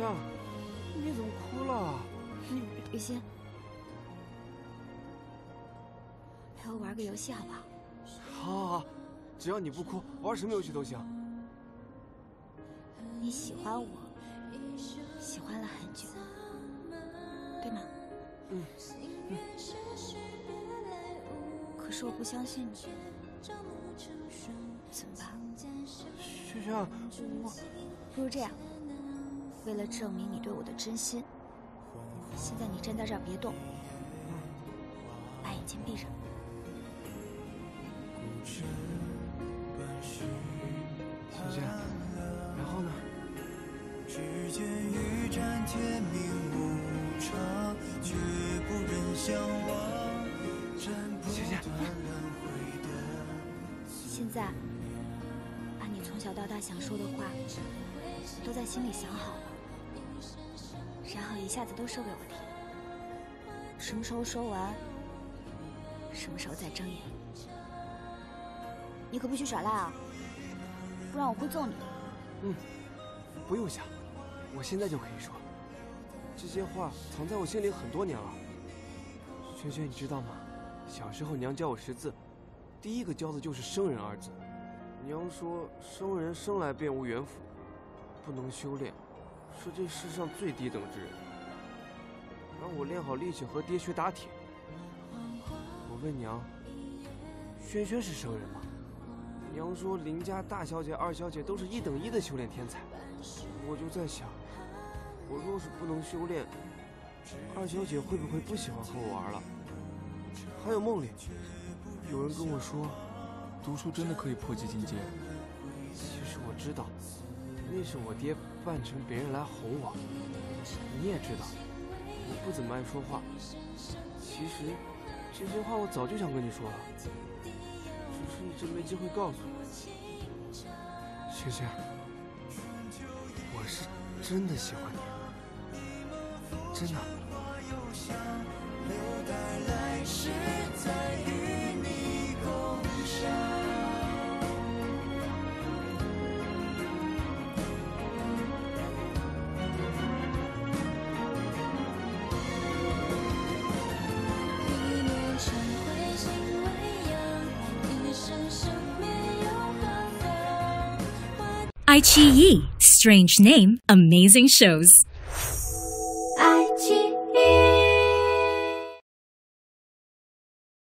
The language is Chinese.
轩，你怎么哭了？ 雨欣，陪我玩个游戏好不好？ 好，只要你不哭，玩什么游戏都行。 你喜欢我，喜欢了很久，对吗？可是我不相信你，怎么办？ 轩轩，我不如这样，为了证明你对我的真心，现在你站在这儿别动，把眼睛闭上。 轩轩，然后呢？ 只见一盏天明无常，却不忍相忘。 轩轩， 现在把你从小到大想说的话都在心里想好了，然后一下子都说给我听。什么时候说完，什么时候再睁眼。你可不许耍赖啊，不然我会揍你的。 不用想，我现在就可以说。这些话藏在我心里很多年了。轩轩，你知道吗？小时候娘教我识字，第一个教的就是生人二字。娘说生人生来便无远辅，不能修炼，是这世上最低等之人。让我练好力气和爹学打铁。我问娘，轩轩是生人吗？娘说林家大小姐、二小姐都是1等1的修炼天才。我就在想，我若是不能修炼，二小姐会不会不喜欢和我玩了？还有梦里，有人跟我说， 读书真的可以破级进阶。 其实我知道，那是我爹扮成别人来哄我。你也知道，我不怎么爱说话。其实这些话我早就想跟你说了，只是一直没机会告诉你。轩轩，我是真的喜欢你，真的。 留待来世再与你共赏。一念成灰心未央，一生生灭又何妨？ iQIYI, strange name, amazing shows.